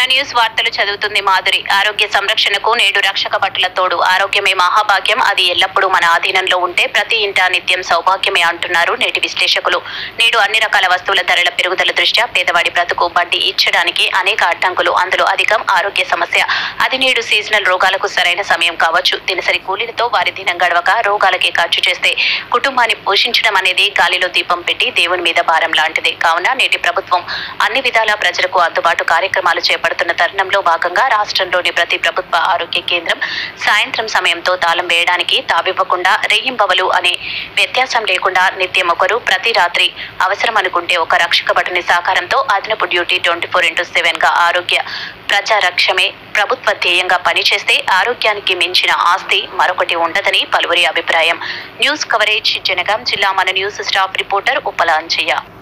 News వార్తలు చదువుతుంది మాధురి. ఆరోగ్య సంరక్షణకు నేడు రక్షక భటుల తోడు. ఆరోగ్యమే మహాభాగ్యం, అది ఎల్లప్పుడూ మన ఆధీనంలో ఉంటే ప్రతి ఇంటా నిత్యం సౌభాగ్యమే అంటున్నారు నేటి విశ్లేషకులు. నేడు అన్ని రకాల వస్తువుల ధరల పెరుగుదల దృష్ట్యా పేదవాడి బ్రతుకు బడ్డీ ఇచ్చడానికి అనేక అడ్డంకులు. అందులో అధికం ఆరోగ్య సమస్య. అది నేడు సీజనల్ రోగాలకు సరైన సమయం కావచ్చు. దినసరి కూలీలతో వారి దినం గడవక రోగాలకే ఖర్చు చేస్తే కుటుంబాన్ని పోషించడం అనేది గాలిలో దీపం పెట్టి దేవుని మీద భారం లాంటిదే. కావున నేటి ప్రభుత్వం అన్ని విధాల ప్రజలకు అందుబాటు కార్యక్రమాలు చేపడుతున్న తరుణంలో భాగంగా రాష్ట్రంలోని ప్రతి ప్రభుత్వ ఆరోగ్య కేంద్రం సాయంత్రం సమయంతో తాళం వేయడానికి తావివ్వకుండా రెయ్యింబవలు అనే వ్యత్యాసం లేకుండా నిత్యం ఒకరు ప్రతి రాత్రి అవసరం అనుకుంటే ఒక రక్షక భటుని సహకారంతో అదనపు డ్యూటీ 24/7 గా ఆరోగ్య ప్రజారక్షమే ప్రభుత్వ ధ్యేయంగా పనిచేస్తే ఆరోగ్యానికి మించిన ఆస్తి మరొకటి ఉండదని పలువురి అభిప్రాయం. న్యూస్ కవరేజ్ జనగాం జిల్లా మన news staff reporter Uppala Anjaiah.